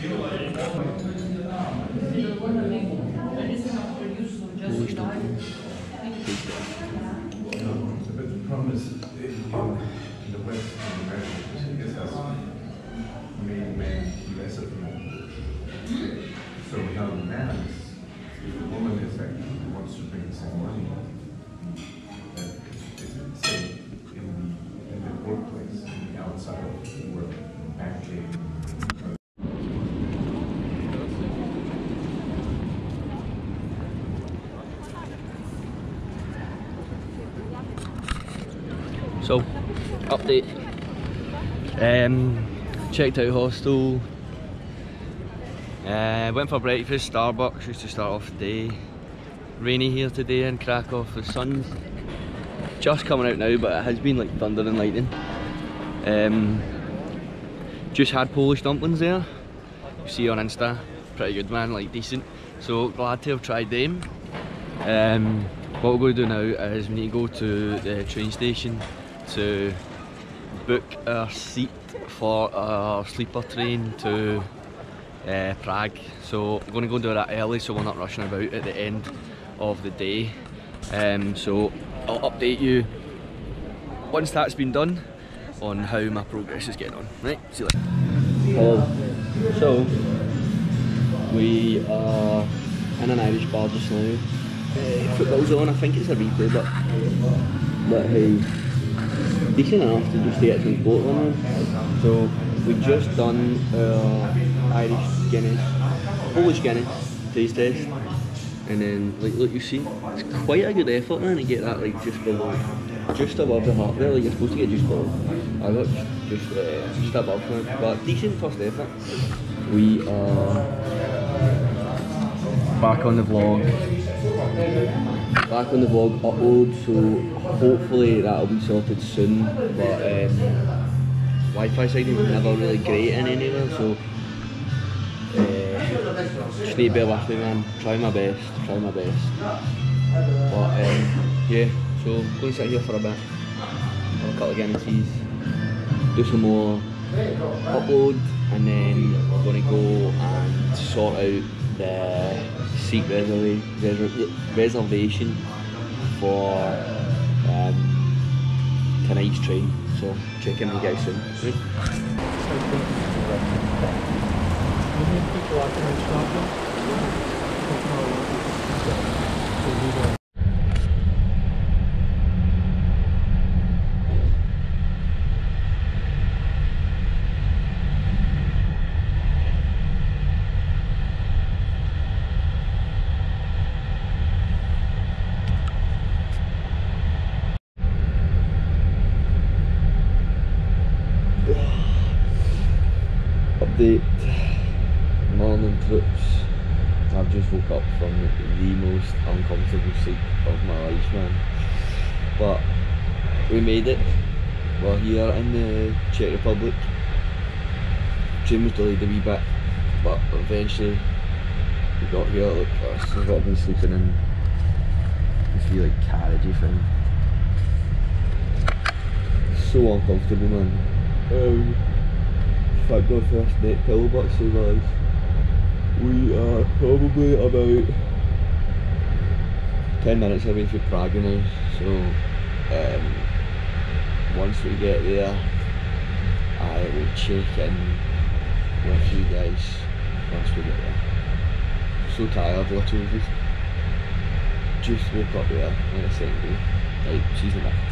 Polish dumpling. But the problem is in the West, in America, this has made less of men. So now the man is, if the woman is like wants to bring the same money, it's the same in the workplace, in the outside of the work, banking. So, update. Checked out hostel. Went for breakfast, Starbucks, just to start off the day. Rainy here today in Krakow. The sun's just coming out now, but it has been like thunder and lightning. Just had Polish dumplings there. You see on Insta, pretty good man, like decent. So glad to have tried them. What we're going to do now is we need to go to the train station to book our seat for our sleeper train to Prague. So we're going to go do that early so we're not rushing about at the end of the day. So I'll update you once that's been done on how my progress is getting on. Right, see you later. Hello. So we are in an Irish bar just now. Football's on, I think it's a replay, but hey, decent enough to just get some sport on. So we just done our Irish Guinness, Polish Guinness taste test, and then look, you see, it's quite a good effort, man, to get that like just below, just above the heart there. Like you're supposed to get just below. I got just above, man, but decent first effort. We are back on the vlog. Upload, so hopefully that'll be sorted soon, but Wi-Fi signal is never really great in anywhere, so just need to bear with me, man. Try my best, but yeah, so going to sit here for a bit, have a couple of Guinnesses, do some more upload, and then we're going to go and sort out the seat reservation for tonight's train. So check in with you guys soon. Update, morning trips. I've just woke up from the most uncomfortable sleep of my life, man. But we made it. We're here in the Czech Republic. Train was delayed a wee bit, but eventually we got here. Look, this is what I've been sleeping in. This wee like carriagey thing. So uncomfortable, man. Thank God for this neck pillow box, so guys. We are probably about 10 minutes away from Prague now, so once we get there, I will check in with you guys once we get there. So tired, literally just woke up there on a second day. Right, see you in a bit.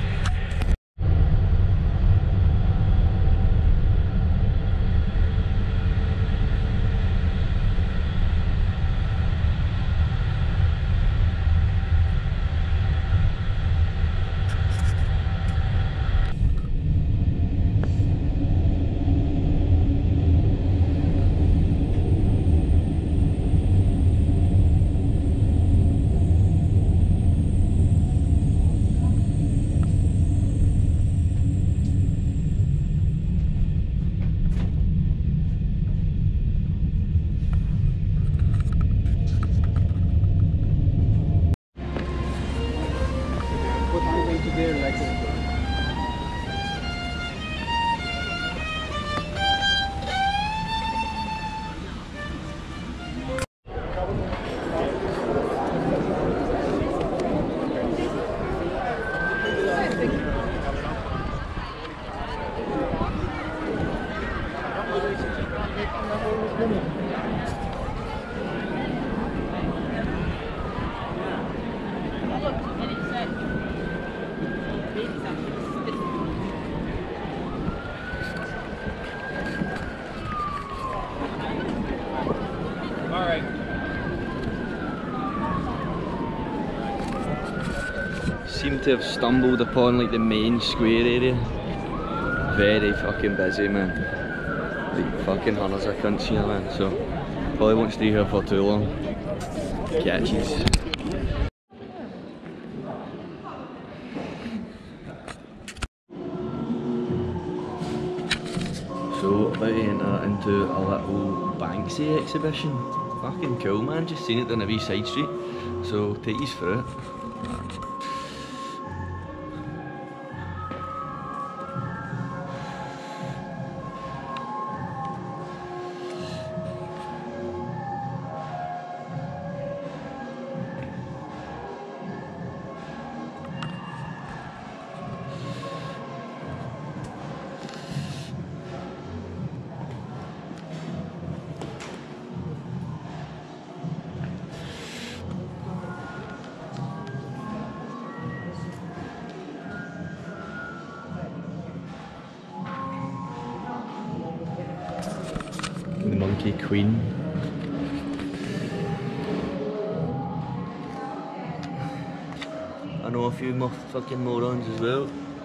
Alright. Seem to have stumbled upon like the main square area. Very fucking busy, man. Like fucking hunters of cunts here, man. So probably won't stay here for too long. Catches. So about to enter into a little Banksy exhibition. Fucking cool, man. Just seen it down a wee side street. So take you through it. The Monkey Queen. I know a few more fucking morons as well.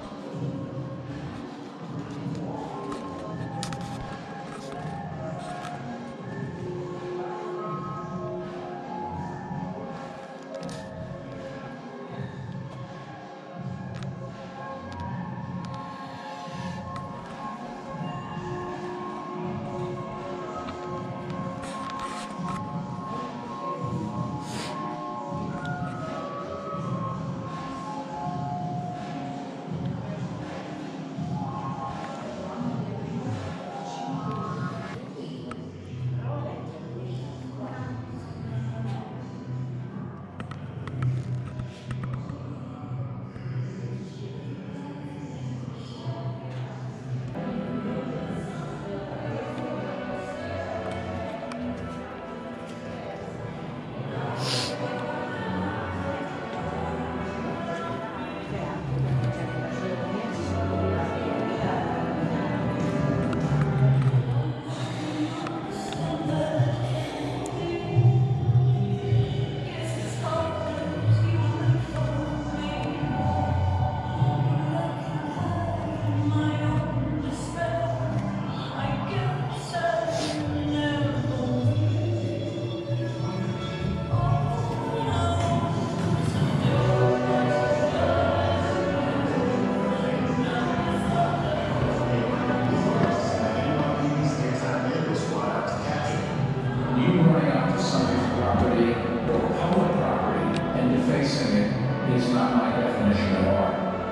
Is not my definition of art.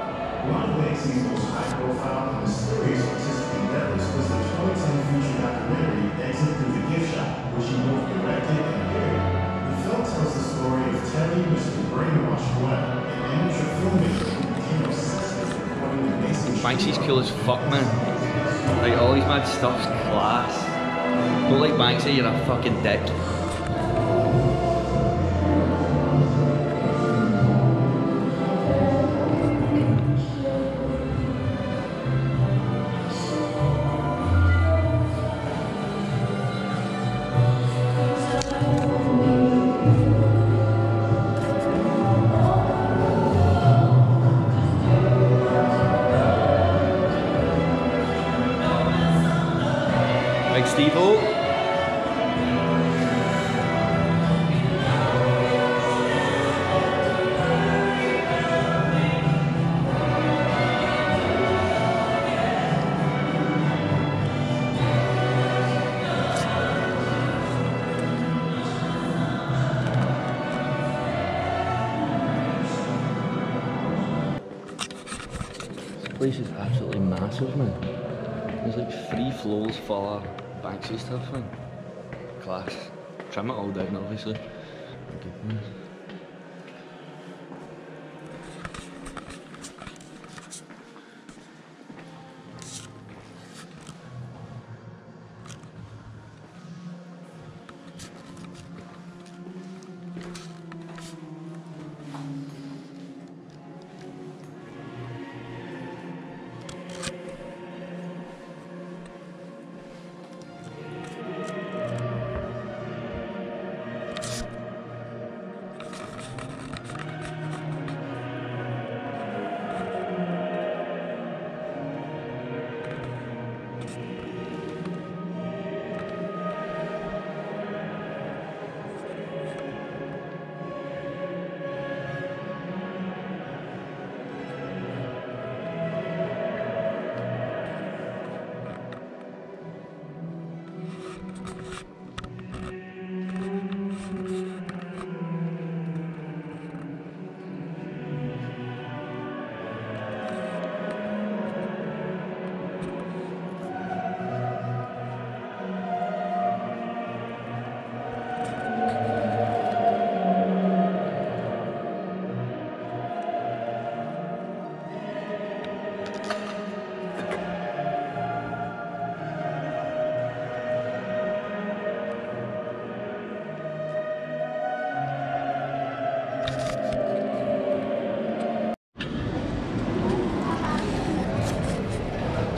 One of Banksy's most high-profile and mysterious artistic endeavors was the 2010 feature documentary Exit Through the Gift Shop, which he both directed and carried. The film tells the story of Teddy, Mr. Brainwash Webb, an amateur filmmaker who became obsessed with recording the Mason. Banksy's cool as fuck, man. Like all his mad stuff's class. Don't like Banksy, you're a fucking dick. Big Steve-O. This place is absolutely massive, man. There's like 3 floors full of Banksy stuff, man. Class. Trim it all down, obviously. Goodness.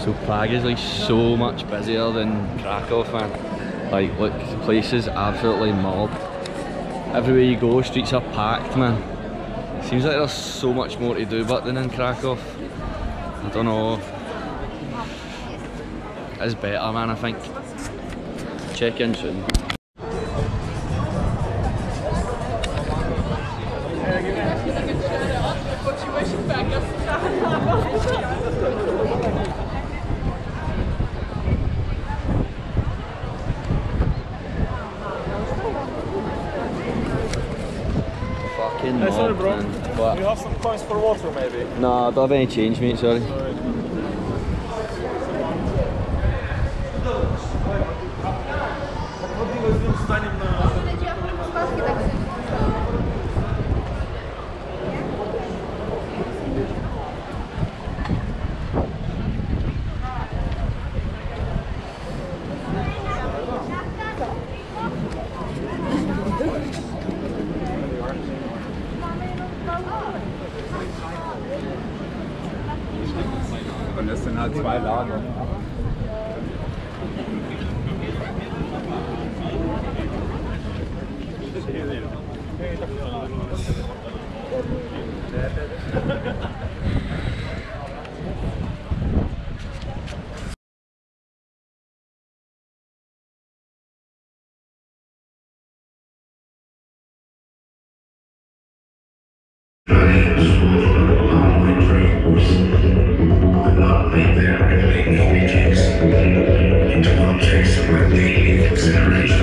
So Prague is like so much busier than Krakow, man. Like look, the place is absolutely mauled. Everywhere you go, streets are packed, man. Seems like there's so much more to do but than in Krakow. I don't know. It's better, man, I think. Check in soon. Fucking Hey, sorry, mob, bro. man. What? You have some coins for water, maybe? No, I don't have any change, mate, sorry. Und das sind halt 2 Lager. Into objects of my daily consideration.